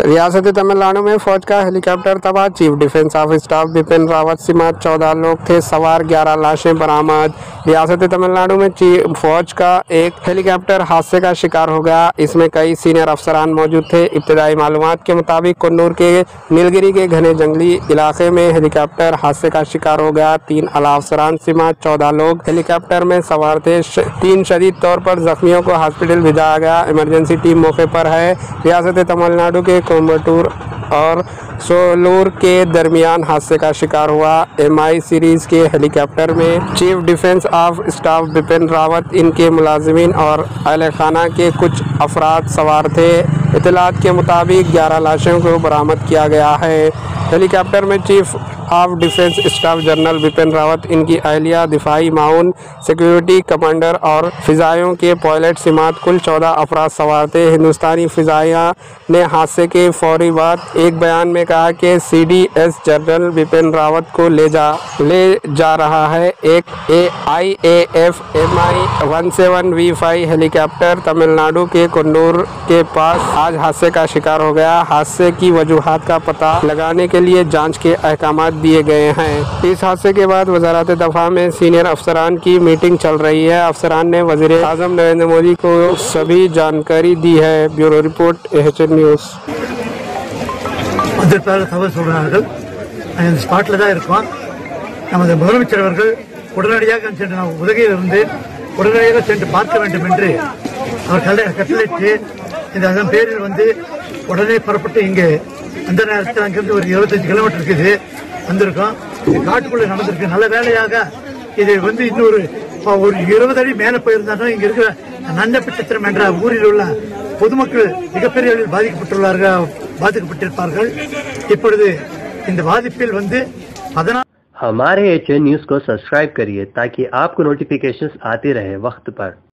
रियासत तमिलनाडु में फौज का हेलीकॉप्टर तबाह, chief defence of staff Bipin Rawat समेत 14 लोग थे सवार, 11 लाशें बरामद। रियासत तमिलनाडु में फौज का एक हेलीकॉप्टर हादसे का शिकार हो गया। इसमें कई सीनियर अफसरान मौजूद थे। इब्तदाई मालूमात के मुताबिक कुन्नूर के नीलगिरी के घने जंगली इलाके में हेलीकॉप्टर हादसे का शिकार हो गया। 3 आला अफसरान समेत 14 लोग हेलीकॉप्टर में सवार थे। 3 शदीद तौर पर जख्मियों को हॉस्पिटल भिजवाया गया। इमरजेंसी टीम मौके पर है। रियासत तमिलनाडु के कोयम्बटूर और सोलूर के दरमियान हादसे का शिकार हुआ। MI सीरीज के हेलीकॉप्टर में chief defence of staff Bipin Rawat, इनके मुलाजिमीन और अहले खाना के कुछ अफराद सवार थे। इतलात के मुताबिक 11 लाशों को बरामद किया गया है। हेलीकॉप्टर में chief of defence staff general Bipin Rawat, इनकी अहलिया, दिफाई माउन, सिक्योरिटी कमांडर और फ़िज़ाइयों के पायलट समेत कुल 14 अफराद सवार थे। हिंदुस्तानी फ़िज़ाइया ने हादसे के फौरी बाद एक बयान में कहा कि CDS जनरल बिपिन रावत को ले जा रहा है। एक IAF MI-17V5 हेलीकॉप्टर तमिलनाडु के कुन्नूर के पास आज हादसे का शिकार हो गया। हादसे की वजूहात का पता लगाने के लिए जांच के अहकाम दिए गए हैं। इस हादसे के बाद वज़ारत दफ़ा में सीनियर अफसरान की मीटिंग चल रही है। अफसरान ने वज़ीर आज़म नरेंद्र मोदी को सभी जानकारी दी है। Bureau report, AHN news. ஸ்பாட்டில் தான் இருக்கோம். நமது முதலமைச்சர் அவர்கள் உடனடியாக சென்று நாம் உதகையிலிருந்து உடனடியாக சென்று பார்க்க வேண்டும் என்று அவர் கட்டளையிட்டு அதன் பேரில் வந்து உடனே புறப்பட்டு இங்கே அந்த நேரத்தில் அங்கிருந்து ஒரு 25 கிலோமீட்டர் இருக்குது வந்திருக்கோம். காட்டுக்குள்ள நடந்திருக்கு. நல்ல வேலையாக இது வந்து இன்னொரு 20 அடி மேல போயிருந்தாலும் இங்க இருக்கிற நன்னப்பிச்சத்திரம் என்ற ஊரில் உள்ள பொதுமக்கள் மிகப்பெரிய அளவில் பாதிக்கப்பட்டிருப்பார்கள். இப்பொழுது இந்த பாதிப்பில் வந்து हमारे AHN न्यूज़ को सब्सक्राइब करिए ताकि आपको नोटिफिकेशंस आते रहे वक्त पर।